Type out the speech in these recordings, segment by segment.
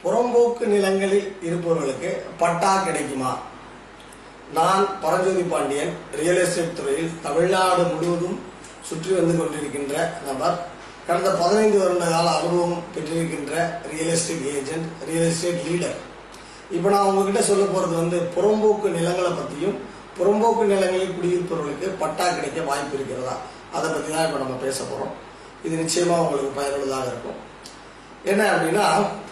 புறம்போக்கு நிலங்களில் இருப்பவர்களுக்கு பட்டா கிடைக்குமா? நான் பரஞ்சோதி பாண்டியன், ரியல் எஸ்டேட் துறையில் தமிழ்நாடு முழுவதும் சுற்றி வந்து கொண்டிருக்கின்ற நபர். கடந்த 15 வருட கால அனுபவம் பெற்றிருக்கின்ற real estate agent, real estate leader. இப்போ நான் உங்ககிட்ட சொல்ல போறது வந்து புறம்போக்கு நிலங்களை பற்றியும், புறம்போக்கு நிலங்களில் குடியிருப்பவர்களுக்கு பட்டா கிடைக்க வாய்ப்பு இருக்கிறதா, அதை பற்றி தான் இப்போ நம்ம பேச போகிறோம். இது நிச்சயமாக உங்களுக்கு பயனுள்ளதாக இருக்கும். என்ன அப்படின்னா,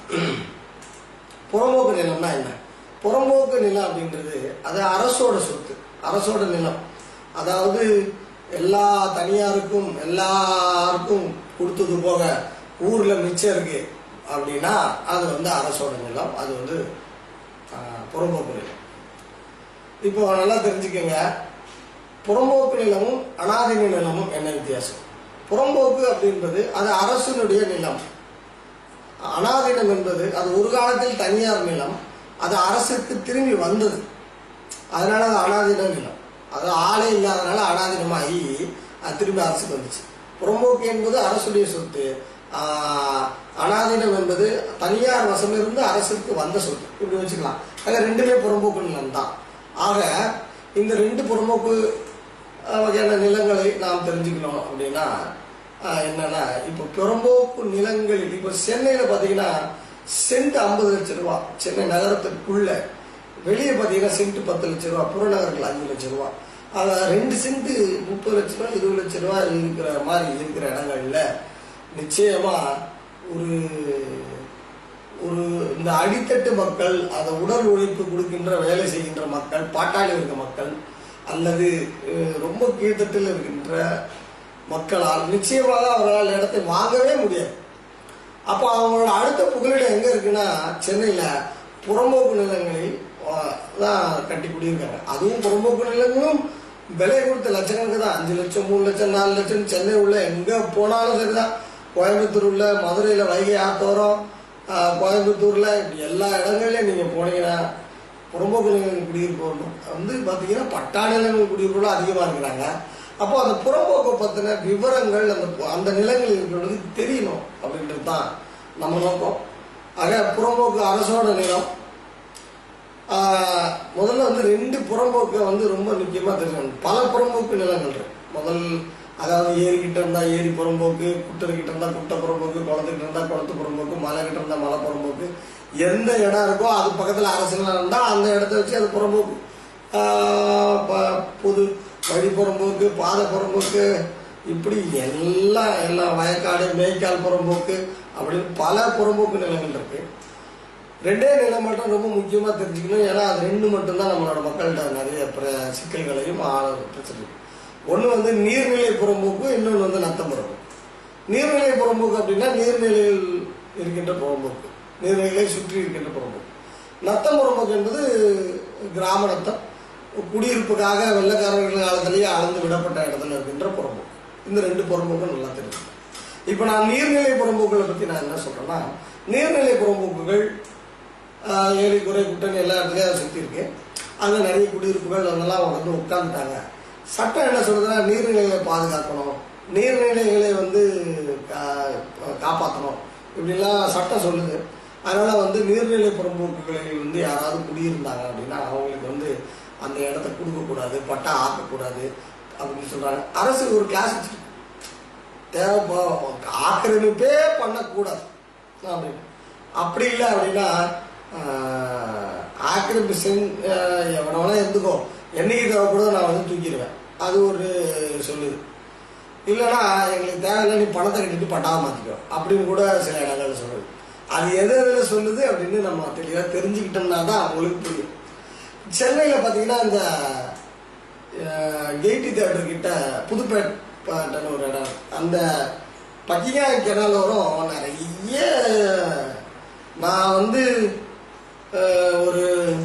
புறம்போக்கு நிலம்னா என்ன? புறம்போக்கு நிலம் அப்படின்றது அது அரசோட சொத்து, அரசோட நிலம். அதாவது எல்லா தனியாருக்கும் எல்லாருக்கும் கொடுத்தது போக ஊரில் மிச்சம் இருக்கு அப்படின்னா அது வந்து அரசோட நிலம், அது வந்து புறம்போக்கு நிலம். இப்போ நல்லா தெரிஞ்சுக்கங்க, புறம்போக்கு நிலமும் அனாதீன நிலமும் என்ன வித்தியாசம்? புறம்போக்கு அப்படின்றது அது அரசனுடைய நிலம். அனாதீனம் என்பது அது ஒரு காலத்தில் தனியார் நிலம், அது அரசுக்கு திரும்பி வந்தது, அதனால அது அனாதீன நிலம். அது ஆளே இல்லாதனால அனாதீனமாகி அது திரும்பி அரசுக்கு வந்துச்சு. புறம்போக்கு என்பது அரசுடைய சொத்து, அனாதீனம் என்பது தனியார் வசமிருந்து அரசுக்கு வந்த சொத்து, இப்படி வச்சுக்கலாம். ஆக ரெண்டுமே புறம்போக்கு நிலம் தான். ஆக இந்த ரெண்டு புறம்போக்கு வகையான நிலங்களை நாம் தெரிஞ்சுக்கணும் அப்படின்னா என்னன்னா, இப்போ புறம்போக்கு நிலங்களில் இப்போ சென்னையில் பார்த்தீங்கன்னா சென்ட் 50 லட்சம் ரூபா, சென்னை நகரத்துக்குள்ள. வெளியே பார்த்தீங்கன்னா சென்ட் 10 லட்சம் ரூபா, புறநகரங்கள் 5 லட்சம் ரூபா. அதை 2 சென்ட் 30 லட்ச ரூபா 20 லட்ச ரூபா இருக்கிற மாதிரி இருக்கிற இடங்கள்ல நிச்சயமா ஒரு ஒரு இந்த அடித்தட்டு மக்கள், அதை உடல் உழைப்பு கொடுக்கின்ற வேலை செய்கின்ற மக்கள், பாட்டாளி இருக்க மக்கள், அல்லது ரொம்ப கீழ்த்தட்டில் இருக்கின்ற மக்களால் நிச்சயமாக அவர்களால் இடத்தை வாங்கவே முடியாது. அப்போ அவங்களோட அடுத்த புகலிடம் எங்க இருக்குன்னா சென்னையில் புறம்போக்கு நிலங்களில் தான் கட்டி குடியிருக்காங்க. அதுவும் புறம்போக்கு நிலங்களும் விலை கொடுத்த லட்சங்களுக்கு தான், 5 லட்சம் 3 லட்சம் 4 லட்சம். சென்னை உள்ள எங்கே போனாலும் சரிதான், கோயம்புத்தூர் உள்ள, மதுரையில் வைகை ஆத்தோரம், கோயம்புத்தூரில், இப்படி எல்லா இடங்கள்லையும் நீங்கள் போனீங்கன்னா புறம்போக்கு நிலங்கள் குடியிருப்பவர்கள் வந்து பார்த்தீங்கன்னா பட்டா நிலங்கள் குடியிருப்பவர்களும் அதிகமாக இருக்கிறாங்க. அப்போ அந்த புறம்போக்கை பற்றின விவரங்கள் அந்த நிலங்களில் இருக்கிறவங்களுக்கு தெரியணும் அப்படின்றது தான் நம்ம நோக்கம். ஆக புறம்போக்கு அரசோட நிலம். முதல்ல வந்து 2 புறம்போக்கை வந்து ரொம்ப முக்கியமாக தெரிஞ்சுக்கணும். பல புறம்போக்கு நிலங்கள் இருக்கு. அதாவது ஏரிக்கிட்ட இருந்தால் ஏரி புறம்போக்கு, குட்டர்கிட்ட இருந்தால் குட்டை புறம்போக்கு, குளத்துக்கிட்ட இருந்தால் குளத்து புறம்போக்கு, மலைக்கிட்ட இருந்தால் மலை புறம்போக்கு. எந்த இடம் இருக்கோ அது பக்கத்தில் அரசு நிலம் இருந்தால் அந்த இடத்த வச்சு அது புறம்போக்கு. பொது வழி புறம்போக்கு, பாதை புறம்போக்கு, இப்படி எல்லா வயக்காடு, மேய்க்கால் புறம்போக்கு, அப்படின்னு பல புறம்போக்கு நிலங்கள் இருக்கு. 2 நிலம் மட்டும் ரொம்ப முக்கியமாக தெரிஞ்சுக்கணும். ஏன்னா அது 2 மட்டும்தான் நம்மளோட மக்கள்கிட்ட நிறைய சிக்கல்களையும் பிரச்சனை. ஒன்று வந்து நீர்நிலை புறம்போக்கு, இன்னொன்று வந்து நத்தம் புறம்போக்கு. நீர்நிலை புறம்போக்கு அப்படின்னா நீர்நிலையில் இருக்கின்ற புறம்போக்கு, நீர்நிலையை சுற்றி இருக்கின்ற புறம்போக்கு. நத்தம் புறம்போக்கு என்பது கிராம நத்தம், குடியிருப்புக்காக வெள்ளக்காரர்கள் காலத்திலேயே அளந்து விடப்பட்ட இடத்துல இருக்கின்ற புறம்போக்கு. இந்த 2 புறம்போக்கும் நல்லா தெரியும். இப்போ நான் நீர்நிலை புறம்போக்குகளை பற்றி நான் என்ன சொல்றேன்னா, நீர்நிலை புறம்போக்குகள் ஏரி, குறை, குட்டன் எல்லா இடத்துலையும் அதை சுற்றி இருக்கு. அங்கே நிறைய குடியிருப்புகள் அதெல்லாம் வந்து உட்காந்துட்டாங்க. சட்டம் என்ன சொல்றதுன்னா, நீர்நிலைகளை பாதுகாக்கணும், நீர்நிலைகளை வந்து காப்பாற்றணும், இப்படிலாம் சட்டம் சொல்லுது. அதனால வந்து நீர்நிலை புறம்போக்குகளில் வந்து யாராவது குடியிருந்தாங்க அப்படின்னா அவங்களுக்கு வந்து அந்த இடத்த கொடுக்கக்கூடாது, பட்டா ஆக்கக்கூடாது அப்படின்னு சொல்றாங்க. அரசு ஒரு கிளாஸ் வச்சிருக்கு, தேவை ஆக்கிரமிப்பே பண்ணக்கூடாது அப்படின்னு. அப்படி இல்லை அப்படின்னா ஆக்கிரமிப்பு எவனவனா இருந்துக்கோ, என்னைக்கு தேவைப்படுதோ நான் வந்து தூக்கிடுவேன், அது ஒரு சொல்லுது. இல்லைன்னா எங்களுக்கு தேவையில்லை, நீ பணத்தை கட்டிட்டு பட்டாவை மாற்றிக்கோ அப்படின்னு கூட சில இடங்கள் சொல்லுது. அது எது எதில் சொல்லுது அப்படின்னு நம்ம தெளிவாக தெரிஞ்சுக்கிட்டோம்னா தான் அவங்களுக்கு புரியும். சென்னையில் பார்த்தீங்கன்னா இந்த கெய்டி தியேட்டர் கிட்ட புதுப்பேட்டைன்னு ஒரு இடம், அந்த பக்கிங்ஹாம் கெனால் வரும் நிறைய. நான் வந்து ஒரு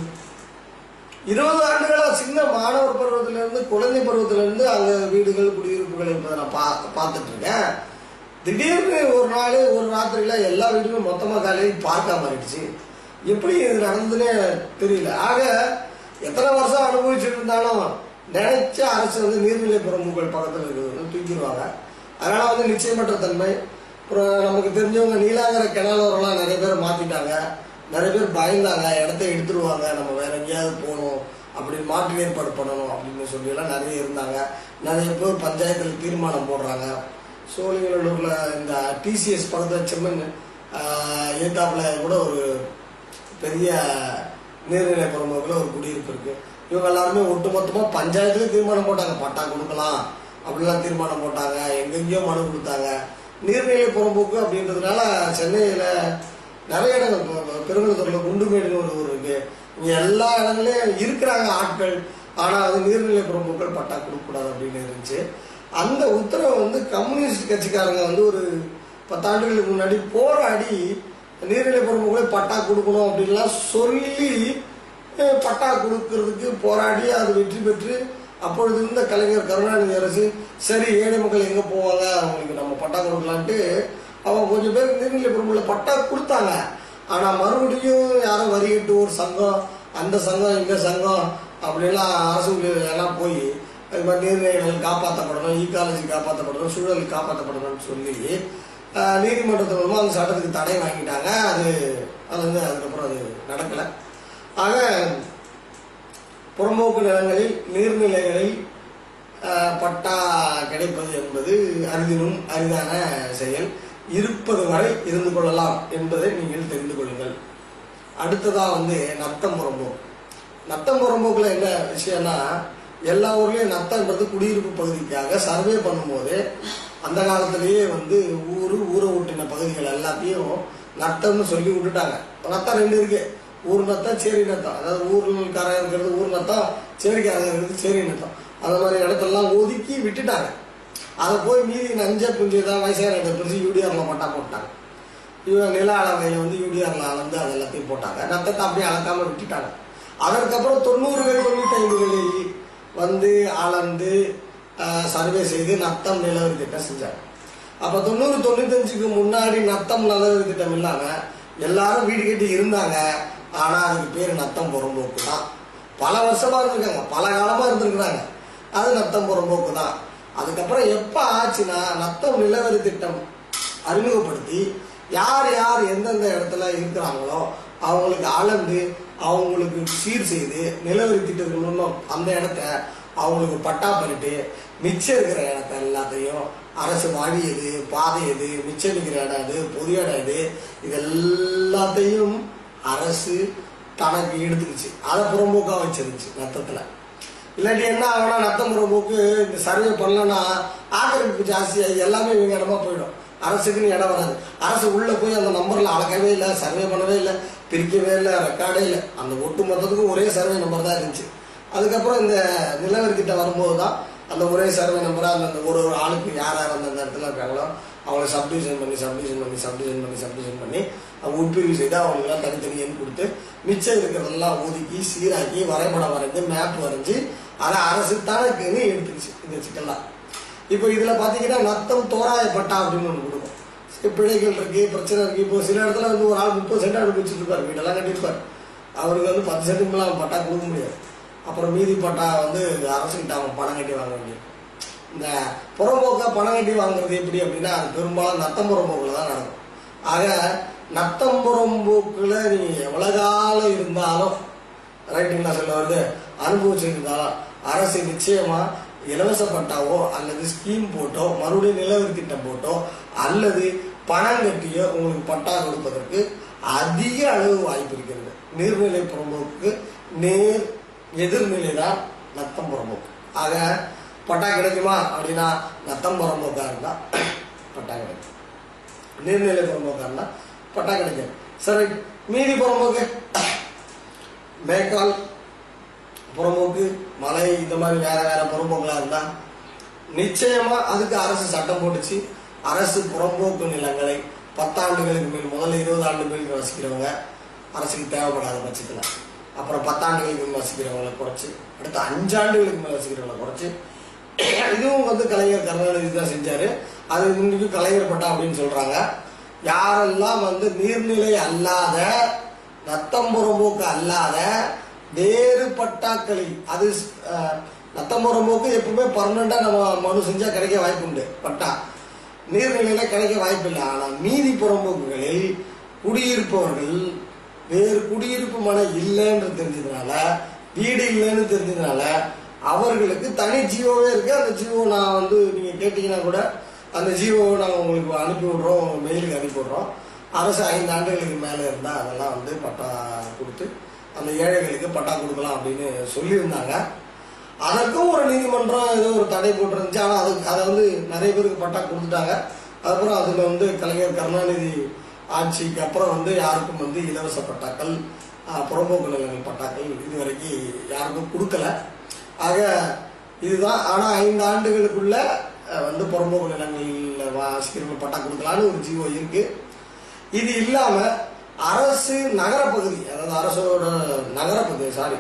20 ஆண்டுகளாக சின்ன மாணவர் பருவத்திலேருந்து, குழந்தை பருவத்திலேருந்து அங்கே வீடுகள், குடியிருப்புகள் இருப்பதை நான் பார்த்துட்டு இருக்கேன். திடீர்னு ஒரு நாள் ஒரு ராத்திரியில் எல்லா வீடுமே மொத்தமாக காலையில் பார்க்க மாறிடுச்சு. எப்படி இது நடந்ததுன்னே தெரியல. ஆக எத்தனை வருஷம் அனுபவிச்சுட்டு இருந்தாலும் நினைச்ச அரசு வந்து நீர்நிலை புறம்போக்குகள் பக்கத்தில் இருக்கிறது தூக்கிடுவாங்க. அதனால வந்து நிச்சயமற்ற தன்மை. அப்புறம் நமக்கு தெரிஞ்சவங்க நீலாங்கரை கெனாலோரெல்லாம் நிறைய பேர் மாற்றிட்டாங்க. நிறைய பேர் பயந்தாங்க, இடத்த எடுத்துருவாங்க, நம்ம வேற எங்கேயாவது போகணும் அப்படின்னு மாற்று ஏற்பாடு பண்ணணும் அப்படின்னு சொல்லியெல்லாம் நிறைய இருந்தாங்க. நிறைய பேர் பஞ்சாயத்தில் தீர்மானம் போடுறாங்க. சோழிங்கநல்லூரில் இந்த டிசிஎஸ் பக்கத்தில் செம்மன் ஏத்தாப்புல கூட ஒரு பெரிய நீர்நிலை புறம்போக்கில் ஒரு குடியிருப்பு இருக்கு. இவங்க எல்லாருமே ஒட்டுமொத்தமாக பஞ்சாயத்துல தீர்மானம் போட்டாங்க, பட்டா கொடுக்கலாம் அப்படிலாம் தீர்மானம் போட்டாங்க. எங்கெங்கேயோ மனு கொடுத்தாங்க. நீர்நிலை புறம்போக்கு அப்படின்றதுனால சென்னையில் நிறைய இடங்கள், பெருங்குளத்தூரில் குண்டுமேடுன்னு ஒரு ஊர் இருக்கு. இங்கே எல்லா இடங்களையும் இருக்கிறாங்க ஆட்கள். ஆனால் அது நீர்நிலை புறம்போக்கள் பட்டா கொடுக்கக்கூடாது அப்படின்னு இருந்துச்சு. அந்த உத்தரவை வந்து கம்யூனிஸ்ட் கட்சிக்காரங்க வந்து ஒரு 10 ஆண்டுகளுக்கு முன்னாடி போராடி நீர்நிலை புறம்போக்களை பட்டா கொடுக்கணும் அப்படின்லாம் சொல்லி பட்டா கொடுக்கறதுக்கு போராடி அது வெற்றி பெற்று அப்பொழுது இருந்த கலைஞர் கருணாநிதி அரசு சரி ஏழை மக்கள் எங்கே போவாங்க, அவங்களுக்கு நம்ம பட்டா கொடுக்கலான்ட்டு அவங்க கொஞ்சம் பேர் நீர்நிலை புறம்போக்களை பட்டா கொடுத்தாங்க. ஆனால் மறுபடியும் யாரும் வரி கட்டு ஒரு சங்கம், அந்த சங்கம் இந்த சங்கம் அப்படிலாம் அரசு எல்லாம் போய் அது மாதிரி நீர்நிலைகள் காப்பாற்றப்படணும், ஈக்காலஜி காப்பாற்றப்படணும், சூழல் காப்பாற்றப்படணும்னு சொல்லி நீதிமன்றத்தின் மூலமாக அந்த சட்டத்துக்கு தடை வாங்கிட்டாங்க. அது வந்து அதுக்கப்புறம் அது நடக்கலை. ஆக புறம்போக்கு நிலங்களில் நீர்நிலைகளில் பட்டா கிடைப்பது என்பது அரிதினும் அரிதான செயல். இருப்பது வரை இருந்து கொள்ளலாம் என்பதை நீங்கள் தெரிந்து கொள்ளுங்கள். அடுத்ததா வந்து நத்தம் புறம்போக்கு. நத்தம் புறம்போக்குல என்ன விஷயம்னா, எல்லா ஊர்லயும் நத்தம்ன்றது குடியிருப்பு பகுதிக்காக சர்வே பண்ணும்போது அந்த காலத்திலேயே வந்து ஊரை ஒட்டின பகுதிகள் எல்லாத்தையும் நத்தம்னு சொல்லி விட்டுட்டாங்க. நத்தம் 2 இருக்கு, ஊர் நத்தம் சேரி நத்தம். அதாவது ஊருக்காரங்க இருக்கிறது ஊர் நத்தம், சேரிக்காரங்க இருக்கிறது சேரி நத்தம். அந்த மாதிரி இடத்தெல்லாம் ஒதுக்கி விட்டுட்டாங்க. அதை போய் மீதி நஞ்ச புஞ்சதான் வயசான இடத்தை பிரிச்சு யூடிஆர்ல பட்டா போட்டாங்க. இவன் நில அளவையில வந்து யூடிஆர்ல அளந்து அது எல்லாத்தையும் போட்டாங்க. நத்தத்தை அப்படியே அளக்காம விட்டுட்டாங்க. அதற்கப்புறம் 90கள் 95களில் வந்து அளந்து சர்வே செய்து நத்தம் நிலவரி திட்டம் செஞ்சாங்க. அப்ப 90 95க்கு முன்னாடி நத்தம் நிலவரி திட்டம் இல்லாம எல்லாரும் வீடு கட்டி இருந்தாங்க. ஆனா அதுக்கு பேரு நத்தம் புறம்போக்கு தான். பல வருஷமா இருந்திருக்காங்க, பல காலமா இருந்திருக்கிறாங்க. அது நத்தம் புறம்போக்கு தான். அதுக்கப்புறம் எப்ப ஆச்சுன்னா நத்தம் நிலவரி திட்டம் அறிமுகப்படுத்தி யார் யார் எந்தெந்த இடத்துல இருக்கிறாங்களோ அவங்களுக்கு அளந்து அவங்களுக்கு சீர் செய்து நிலவரி திட்டத்துக்கு மூலம் அந்த இடத்த அவங்களுக்கு பட்டா பண்ணிட்டு மிச்சம் இருக்கிற இடத்த எல்லாத்தையும் அரசு வழி எது, பாதை எது, மிச்சம் இருக்கிற இடம் எது, பொது இடம் எது, இது எல்லாத்தையும் அரசு தனக்கு எடுத்துக்கிச்சு. அதை புறம்போக்கா வச்சிருந்துச்சு நத்தத்துல. இல்லாட்டி என்ன ஆகுனா நத்தம் புறம்போக்கு இந்த சர்வே பண்ணலன்னா ஆக்கிரமிப்பு ஜாஸ்தியாகி எல்லாமே இவங்க இடமா போயிடும். அரசுக்குன்னு இடம் வராது. அரசு உள்ள போய் அந்த நம்பர்ல அளக்கவே இல்லை, சர்வே பண்ணவே இல்லை, பிரிக்கவே இல்லை, ரெக்கார்டே இல்லை. அந்த ஒட்டு மொத்தத்துக்கும் ஒரே சர்வே நம்பர் தான் இருந்துச்சு. அதுக்கப்புறம் இந்த நிலவரி திட்டம் வரும்போது தான் அந்த ஒரே சர்வே நம்பரா அந்த ஒரு ஆளுக்கு யார் யார் அந்த இடத்துல இருக்காங்களோ அவங்களை சப்டிவிஷன் பண்ணி அவங்க உட்பிரிவு செய்து அவங்களுக்குலாம் தனித்தனி எண் கொடுத்து மிச்சம் இருக்கிறதெல்லாம் ஒதுக்கி சீராக்கி வரைபடம் வரைஞ்சு மேப் வரைஞ்சி அதை அரசு தனக்குன்னு எடுத்துக்கிச்சு இந்த சிக்கல்லாம். இப்போ இதுல பாத்தீங்கன்னா நத்தம் தோராய பட்டா அப்படின்னு ஒன்று கொடுக்கும். பிழைகள் இருக்கு, பிரச்சனை இருக்கு. இப்போ சில இடத்துல வந்து ஒரு ஆள் 30 சென்ட் அனுப்பிச்சுட்டு இருப்பார், வீடெல்லாம் கட்டியிருப்பார். அவருக்கு வந்து 10 சென்ட்டுக்கு மேலே அவன் பட்டா கொடுக்க முடியாது. அப்புறம் மீதி பட்டா வந்து அரசுகிட்ட அவன் பணம் கட்டி வாங்க வேண்டியது. இந்த புறம்போக்கா பணம் கட்டி வாங்குறது எப்படி அப்படின்னா அது பெரும்பாலும் நத்தம் புறம்போக்குல தான் நடக்கும். ஆக நத்தம் புறம்போக்குல நீங்க எவ்வளவு காலம் இருந்தாலும் ரைட்டுங்களா சொல்ல வருது அனுபவிச்சிருந்தாலும் அரசு நிச்சயமா இலவச பட்டாவோ அல்லது ஸ்கீம் போட்டோ மறுபடியும் நிலவரி திட்டம் போட்டோ அல்லது பணம் கட்டியோ உங்களுக்கு பட்டா கொடுப்பதற்கு அதிக அளவு வாய்ப்பு இருக்கிறது. நீர்நிலை புறம்போக்கு நேர் எதிர்நிலை தான் நத்தம் புறம்போக்கு. ஆக பட்டா கிடைக்குமா அப்படின்னா நத்தம் புறம்போக்கா இருந்தா பட்டா கிடைக்கும், நீர்நிலை புறம்போக்கா இருந்தா பட்டா கிடைக்கும். சரி, மீதி புறம்போக்கு மேற்கால் புறம்போக்கு மலை இந்த மாதிரி வேற வேற புறம்போக்கா இருந்தா நிச்சயமா அதுக்கு அரசு சட்டம் போட்டுச்சு. அரசு புறம்போக்கு நிலங்களை 10 ஆண்டுகளுக்கு மேல், முதல்ல 20 ஆண்டுகளுக்கு வசிக்கிறவங்க அரசுக்கு தேவைப்படாத பட்சத்துல, அப்புறம் 10 ஆண்டுகளுக்கு மேல் வசிக்கிறவங்களை குறைச்சு, அடுத்து 5 ஆண்டுகளுக்கு மேல் வசிக்கிறவங்களை குறைச்சு, இதுவும் வந்து கலைஞர் கருணாநிதி தான் செஞ்சாரு. அது இன்னைக்கு கலைஞர் பட்டா அப்படின்னு சொல்றாங்க. யாரெல்லாம் வந்து நீர்நிலை அல்லாத நத்தம் புறம்போக்கு அல்லாத வேறு பட்டாக்களில், அது நத்தம் புறம்போக்கு எப்பவுமே பர்மனண்டா நம்ம மனு செஞ்சா கிடைக்க வாய்ப்பு உண்டு, பட்டா நீர்நிலையில கிடைக்க வாய்ப்பு இல்லை. ஆனா மீதி புறம்போக்குகளில் குடியிருப்பவர்கள் வேறு குடியிருப்பு மனை இல்லைன்னு தெரிஞ்சதுனால, வீடு இல்லைன்னு தெரிஞ்சதுனால அவர்களுக்கு தனி ஜியோவே இருக்கு. அந்த ஜியோ நான் வந்து நீங்க கேட்டீங்கன்னா கூட அந்த ஜியோவை நாங்கள் உங்களுக்கு அனுப்பி விடுறோம், மெயிலுக்கு அனுப்பி விடுறோம். அரசு 5 ஆண்டுகளுக்கு மேலே இருந்தால் அதெல்லாம் வந்து பட்டா கொடுத்து அந்த ஏழைகளுக்கு பட்டா கொடுக்கலாம் அப்படின்னு சொல்லியிருந்தாங்க. அதற்கும் ஒரு நீதிமன்றம் ஏதோ ஒரு தடை போட்டிருந்துச்சு. ஆனால் அதை வந்து நிறைய பேருக்கு பட்டா கொடுத்துட்டாங்க. அதுக்கப்புறம் அதில் வந்து கலைஞர் கருணாநிதி ஆட்சிக்கு அப்புறம் வந்து யாருக்கும் வந்து இலவச பட்டாக்கள், புறம்போக்கு நிலங்கள் பட்டாக்கள் இதுவரைக்கும் யாருக்கும் கொடுக்கல. ஆக இதுதான். ஆனால் 5 ஆண்டுகளுக்குள்ள வந்து புறம்போக்கு நிலங்களில் வாசிக்கிறவங்க பட்டா கொடுக்கலான்னு ஒரு ஜீவோ இருக்கு. இது இல்லாம அரசு நகரப்பகுதி, அதாவது அரசோட நகரப்பகுதி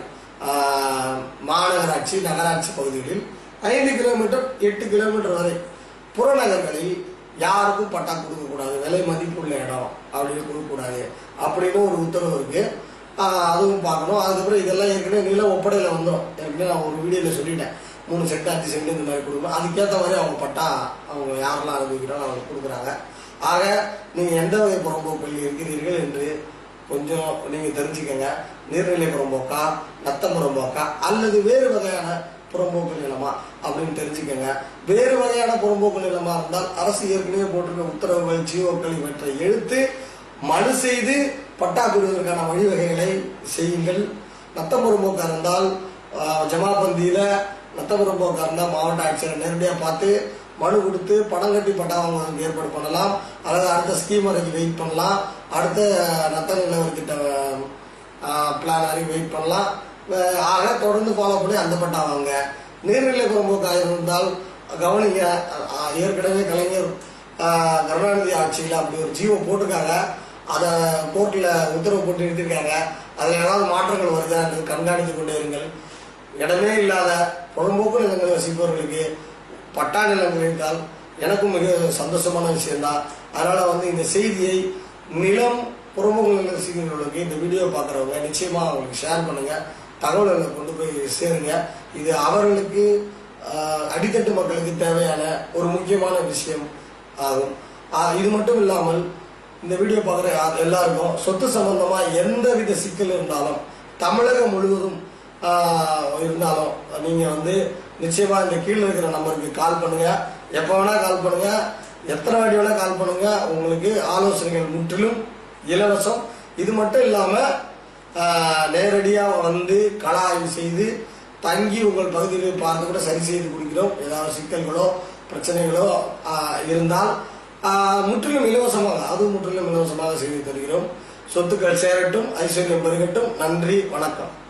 மாநகராட்சி நகராட்சி பகுதிகளில் 5 கிலோமீட்டர் 8 கிலோமீட்டர் வரை புறநகர்களில் யாருக்கும் பட்டா கொடுக்கக்கூடாது, விலை மதிப்புள்ள இடம் அப்படின்னு கொடுக்கக்கூடாது அப்படின்னு ஒரு உத்தரவு இருக்கு. அதுவும் பார்க்கணும். அதுக்கப்புறம் இதெல்லாம் ஏற்கனவே நில ஒப்படையில் வந்துடும். ஏற்கனவே நான் ஒரு வீடியோவில் சொல்லிட்டேன், 3 சென்ட் 5 சென்ட் இந்த மாதிரி கொடுக்கணும். அதுக்கேற்ற மாதிரி அவங்க பட்டா அவங்க யாரெல்லாம் அனுபவிக்கிறாங்க அவங்க கொடுக்குறாங்க. ஆக நீங்க எந்த வகை புறம்போக்கில் இருக்கிறீர்கள் என்று கொஞ்சம் நீங்க தெரிஞ்சுக்கங்க. நீர்நிலை புறம்போக்கா, நத்த புறம்போக்கா, அல்லது வேறு வகையான புறம்போக்கு நிலமா அப்படின்னு தெரிஞ்சுக்கங்க. வேறு வகையான புறம்போக்கு நிலமா இருந்தால் அரசு ஏற்கனவே போட்டிருக்க உத்தரவுகள், ஜியோக்கள் இவற்றை எடுத்து மனு செய்து பட்டா பெறுவதற்கான வழிவகைகளை செய்யுங்கள். நத்த புறம்போக்கா இருந்தால் ஜமாபந்தியில, நத்த புறம்போக்கா இருந்தால் மாவட்ட ஆட்சியரை நேரடியாக பார்த்து மனு கொடுத்து பணம் கட்டி பட்டா வாங்குவதற்கு ஏற்பாடு பண்ணலாம். அல்லது அடுத்த ஸ்கீம் வரைக்கும் வெயிட் பண்ணலாம். அடுத்த நத்த நிலவரத்திட்ட பிளான் வரைக்கும் வெயிட் பண்ணலாம். ஆக தொடர்ந்து ஃபாலோ பண்ணி அந்த பட்டா வாங்க. நீர்நிலை புறம்போக்காக இருந்தால் கவனிங்க, ஏற்கனவே கலைஞர் கருணாநிதி ஆட்சியில் அப்படி ஒரு ஜீவோ போட்டிருக்காங்க. அதை கோர்ட்டில் உத்தரவு போட்டு நிறுத்திருக்காங்க. அதில் ஏதாவது மாற்றங்கள் வருதா என்று கண்காணித்து கொண்டே இருங்கள். இடமே இல்லாத புறம்போக்கு நிலங்கள் வசிப்பவர்களுக்கு பட்டா நிலங்கள் இருந்தால் எனக்கும் மிக சந்தோஷமான விஷயம்தான். அதனால வந்து இந்த செய்தியை நிலம் புறம்போக்கு நிலம் வசிக்கிறவர்களுக்கு இந்த வீடியோ பார்க்குறவங்க நிச்சயமா அவங்களுக்கு ஷேர் பண்ணுங்க, தகவல்களை கொண்டு போய் சேருங்க. இது அவர்களுக்கு அடித்தட்டு மக்களுக்கு தேவையான ஒரு முக்கியமான விஷயம் ஆகும். இது மட்டும் இல்லாமல் இந்த வீடியோ பார்க்குற எல்லாருக்கும் சொத்து சம்பந்தமா எந்தவித சிக்கல் இருந்தாலும் தமிழகம் முழுவதும் இருந்தாலும் நீங்க வந்து நிச்சயமா இந்த கீழே இருக்கிற நம்பருக்கு கால் பண்ணுங்க. எப்ப வேணா கால் பண்ணுங்க, எத்தனை வாட்டி வேணா கால் பண்ணுங்க. உங்களுக்கு ஆலோசனைகள் முற்றிலும் இலவசம். இது மட்டும் இல்லாம நேரடியா வந்து கள ஆய்வு செய்து தங்கி உங்கள் பகுதியை பார்த்து கூட சரி செய்து கொடுக்கிறோம். ஏதாவது சிக்கல்களோ பிரச்சனைகளோ இருந்தால் முற்றிலும் இலவசமாக, அதுவும் முற்றிலும் இலவசமாக செய்து தருகிறோம். சொத்துக்கள் சேரட்டும், ஐஸ்வர்யம் பெருகட்டும். நன்றி, வணக்கம்.